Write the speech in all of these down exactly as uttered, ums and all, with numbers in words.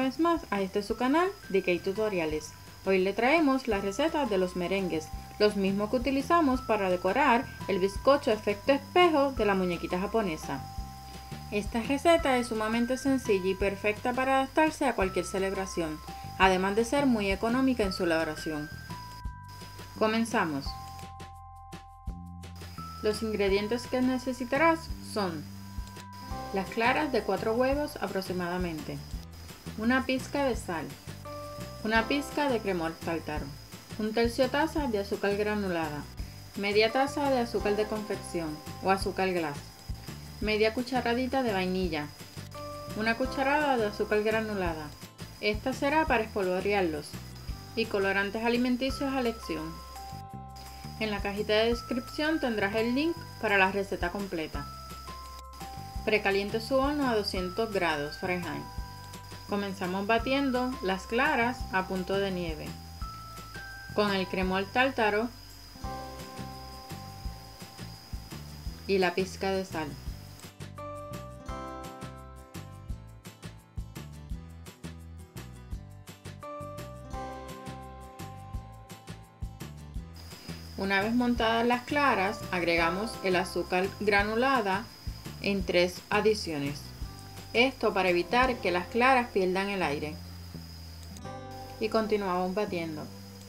vez más a este su canal D K Tutoriales. Hoy le traemos la receta de los merengues, los mismos que utilizamos para decorar el bizcocho efecto espejo de la muñequita japonesa. Esta receta es sumamente sencilla y perfecta para adaptarse a cualquier celebración, además de ser muy económica en su elaboración. Comenzamos. Los ingredientes que necesitarás son las claras de cuatro huevos aproximadamente, una pizca de sal, una pizca de cremor tártaro, un tercio taza de azúcar granulada, media taza de azúcar de confección o azúcar glass, media cucharadita de vainilla, una cucharada de azúcar granulada, esta será para espolvorearlos, y colorantes alimenticios a elección. En la cajita de descripción tendrás el link para la receta completa. Precaliente su horno a doscientos grados Fahrenheit. Comenzamos batiendo las claras a punto de nieve con el cremor tártaro y la pizca de sal. Una vez montadas las claras, agregamos el azúcar granulada en tres adiciones. Esto para evitar que las claras pierdan el aire. Y continuamos batiendo.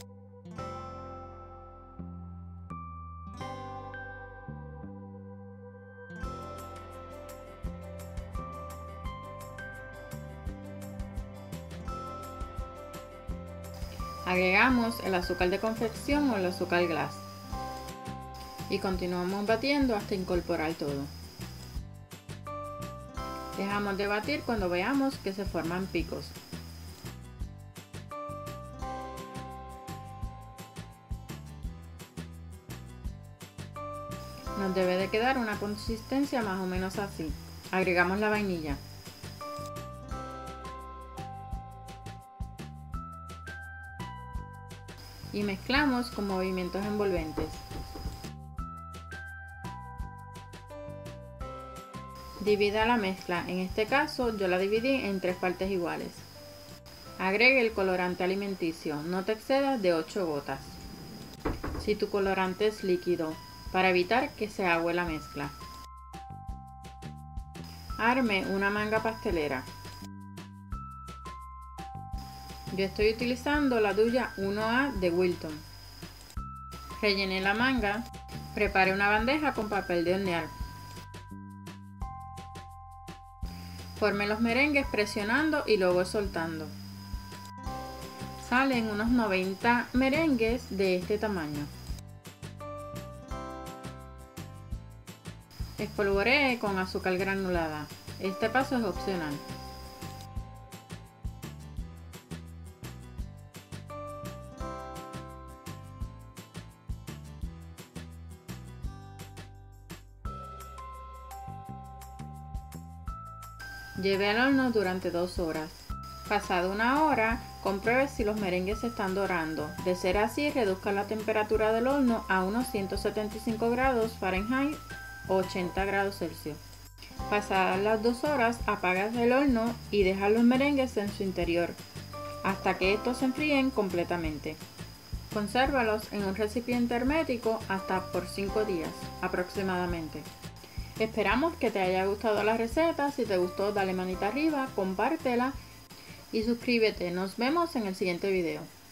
Agregamos el azúcar de confección o el azúcar glass. Y continuamos batiendo hasta incorporar todo. Dejamos de batir cuando veamos que se forman picos. Nos debe de quedar una consistencia más o menos así. Agregamos la vainilla. Y mezclamos con movimientos envolventes. Divida la mezcla, en este caso yo la dividí en tres partes iguales. Agregue el colorante alimenticio, no te excedas de ocho gotas. Si tu colorante es líquido, para evitar que se agüe la mezcla. Arme una manga pastelera. Yo estoy utilizando la duya uno A de Wilton. Rellene la manga. Prepare una bandeja con papel de hornear. Forme los merengues presionando y luego soltando. Salen unos noventa merengues de este tamaño. Espolvoree con azúcar granulada. Este paso es opcional. Lleve al horno durante dos horas. Pasada una hora, compruebe si los merengues se están dorando. De ser así, reduzca la temperatura del horno a unos ciento setenta y cinco grados Fahrenheit o ochenta grados Celsius. Pasadas las dos horas, apaga el horno y deja los merengues en su interior hasta que estos se enfríen completamente. Consérvalos en un recipiente hermético hasta por cinco días aproximadamente. Esperamos que te haya gustado la receta. Si te gustó, dale manita arriba, compártela y suscríbete. Nos vemos en el siguiente video.